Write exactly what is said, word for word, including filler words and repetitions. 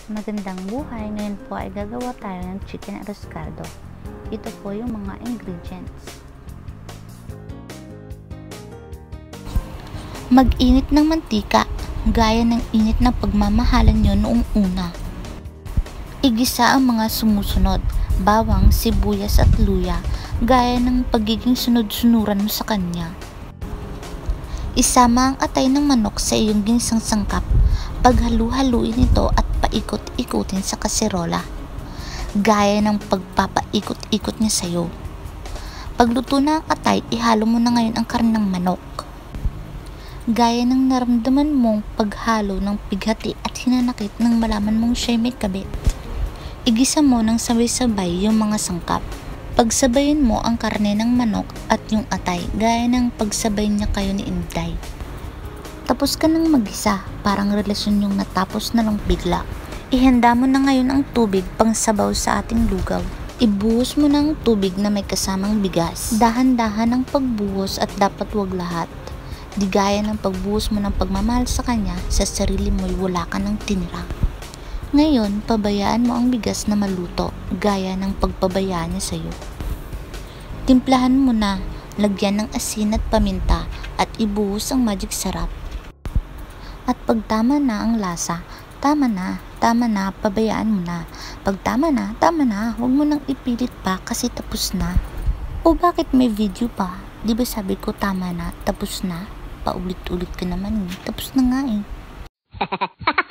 Magandang buhay! Ngayon po ay gagawa tayo ng chicken arroz caldo. Ito po yung mga ingredients. Mag-init ng mantika, gaya ng init na pagmamahalan nyo noong una. Igisa ang mga sumusunod, bawang, sibuyas at luya, gaya ng pagiging sunod-sunuran mo sa kanya. Isama ang atay ng manok sa iyong ginisang sangkap. Paghalu-haluin ito at paikot-ikutin sa kaserola, gaya ng pagpapaikot-ikot niya sa iyo. Pagluto na ang atay, ihalo mo na ngayon ang karne ng manok, gaya ng naramdaman mong paghalo ng pighati at hinanakit nang malaman mong siya'y may kabit. Igisa mo ng sabay-sabay yung mga sangkap. Pagsabayin mo ang karne ng manok at yung atay, gaya ng pagsabay niya kayo ni Inday. Tapos ka nang magisa, parang relasyon yung natapos na lang bigla. Ihanda mo na ngayon ang tubig pang sabaw sa ating lugaw. Ibuhos mo na ang tubig na may kasamang bigas. Dahan-dahan ang pagbuhos at dapat wag lahat. Di gaya ng pagbuhos mo ng pagmamahal sa kanya, sa sarili mo'y wala ka ng tinira. Ngayon, pabayaan mo ang bigas na maluto, gaya ng pagpabayaan niya sa iyo. Timplahan mo na, lagyan ng asin at paminta, at ibuhos ang magic sarap. At pag tama na ang lasa, tama na, tama na, pabayaan mo na. Pag tama na, tama na, huwag mo nang ipilit pa kasi tapos na. O bakit may video pa? Di ba sabi ko tama na, tapos na? Paulit-ulit ka naman eh, tapos na nga eh.